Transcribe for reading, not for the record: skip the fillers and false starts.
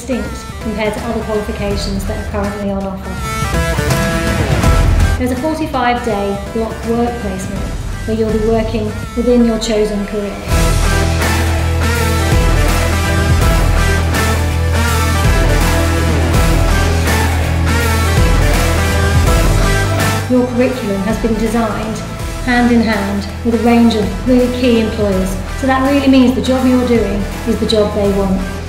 distinct compared to other qualifications that are currently on offer. There's a 45-day block work placement where you'll be working within your chosen career. Your curriculum has been designed hand in hand with a range of really key employers. So that really means the job you're doing is the job they want.